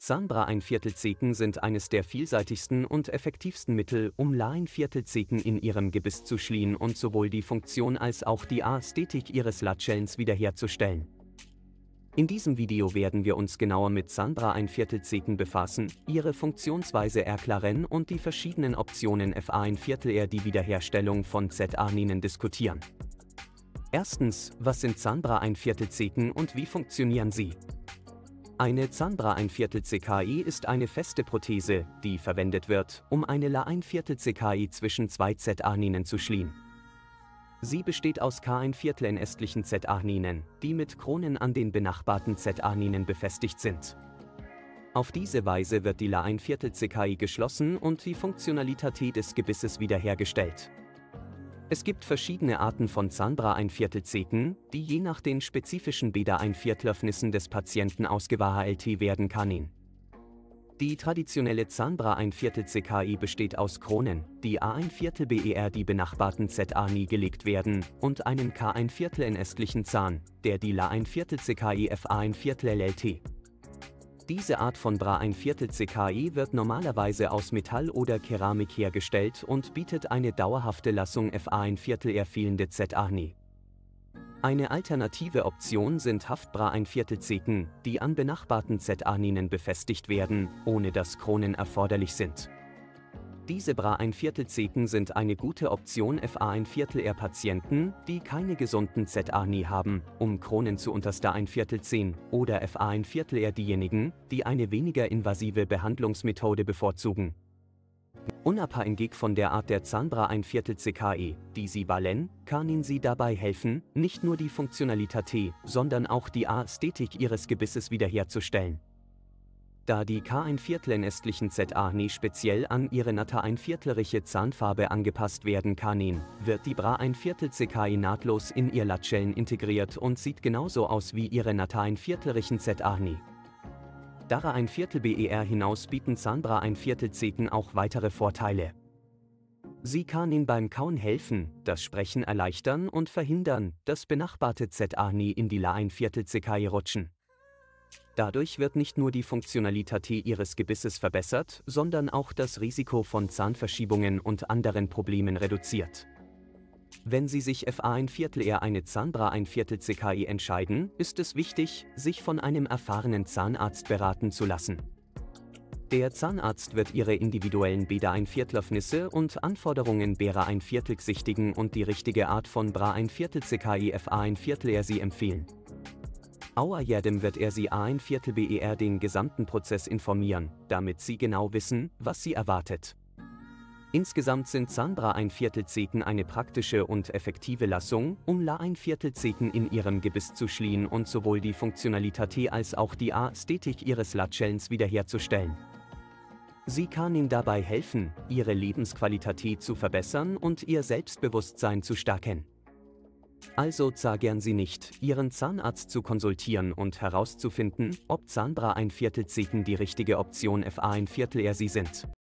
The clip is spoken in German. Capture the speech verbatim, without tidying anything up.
Zahnbra ein Viertel-Zeken sind eines der vielseitigsten und effektivsten Mittel, um La ein Viertel-Zeken in ihrem Gebiss zu schließen und sowohl die Funktion als auch die Ästhetik ihres Latschelns wiederherzustellen. In diesem Video werden wir uns genauer mit Zahnbra ein Viertel-Zeken befassen, ihre Funktionsweise erklären und die verschiedenen Optionen F A ein Viertel R die Wiederherstellung von Z-Arninen diskutieren. Erstens, was sind Zahnbra ein Viertel-Zeken und wie funktionieren sie? Eine Zahnbra ein Viertel C K I ist eine feste Prothese, die verwendet wird, um eine La ein Viertel C K I zwischen zwei Z-Arninen zu schließen. Sie besteht aus K ein Viertel N-ästlichen Z-Arninen, die mit Kronen an den benachbarten Z-Arninen befestigt sind. Auf diese Weise wird die La ein Viertel C K I geschlossen und die Funktionalität des Gebisses wiederhergestellt. Es gibt verschiedene Arten von Zahnbra ein Viertel-Zeken, die je nach den spezifischen Beda ein Viertelöffnissen des Patienten ausgewählt werden können. Die traditionelle Zahnbra ein Viertel C K I besteht aus Kronen, die A ein Viertel B E R die benachbarten Z-Arni gelegt werden, und einem K ein Viertel N-ästlichen Zahn, der die La ein Viertel C K I F A ein Viertel L L T. Diese Art von Bra ein Viertel C K I wird normalerweise aus Metall oder Keramik hergestellt und bietet eine dauerhafte Lassung F A ein Viertel R fehlende Z-Arni. Eine alternative Option sind Haftbra ein Viertel-Zeken, die an benachbarten Z-Arninen befestigt werden, ohne dass Kronen erforderlich sind. Diese Bra ein Viertel-Zeken sind eine gute Option F A ein Viertel R Patienten, die keine gesunden Z-Arni haben, um Kronen zu unterster ein Viertel ziehen, oder F A ein Viertel R diejenigen, die eine weniger invasive Behandlungsmethode bevorzugen. Unabhängig von der Art der Zahnbra ein Viertel C K I, die sie wählen, kann Ihnen sie dabei helfen, nicht nur die Funktionalität, sondern auch die Ästhetik Ihres Gebisses wiederherzustellen. Da die K ein Viertel N-ästlichen Z-Arni speziell an ihre natter ein Viertelriche Zahnfarbe angepasst werden kann, wird die Bra ein Viertel C K I nahtlos in ihr Latscheln integriert und sieht genauso aus wie ihre natter ein Viertelrichen Z-Arni. Darüber ein Viertel B E R hinaus bieten Zahnbra ein Viertel-Zeken auch weitere Vorteile. Sie kann Ihnen beim Kauen helfen, das Sprechen erleichtern und verhindern, dass benachbarte Z-Arni in die La ein Viertel C K I rutschen. Dadurch wird nicht nur die Funktionalität Ihres Gebisses verbessert, sondern auch das Risiko von Zahnverschiebungen und anderen Problemen reduziert. Wenn Sie sich F A ein Viertel R eine Zahnbra ein Viertel C K I entscheiden, ist es wichtig, sich von einem erfahrenen Zahnarzt beraten zu lassen. Der Zahnarzt wird Ihre individuellen Beda ein Viertelöffnisse und Anforderungen Bera ein Viertel sichtigen und die richtige Art von Bra ein Viertel C K I F A ein Viertel R Sie empfehlen. Außerdem wird er Sie A ein Viertel B E R den gesamten Prozess informieren, damit Sie genau wissen, was Sie erwartet. Insgesamt sind Zahnbra ein Viertel-Zeken eine praktische und effektive Lassung, um La ein Viertel-Zeken in Ihrem Gebiss zu schließen und sowohl die Funktionalität als auch die Ästhetik Ihres Latschelns wiederherzustellen. Sie kann Ihnen dabei helfen, Ihre Lebensqualität zu verbessern und Ihr Selbstbewusstsein zu stärken. Also zögern Sie nicht, Ihren Zahnarzt zu konsultieren und herauszufinden, ob Zahnbra ein Viertel-Zeken die richtige Option F A ein Viertel R Sie sind.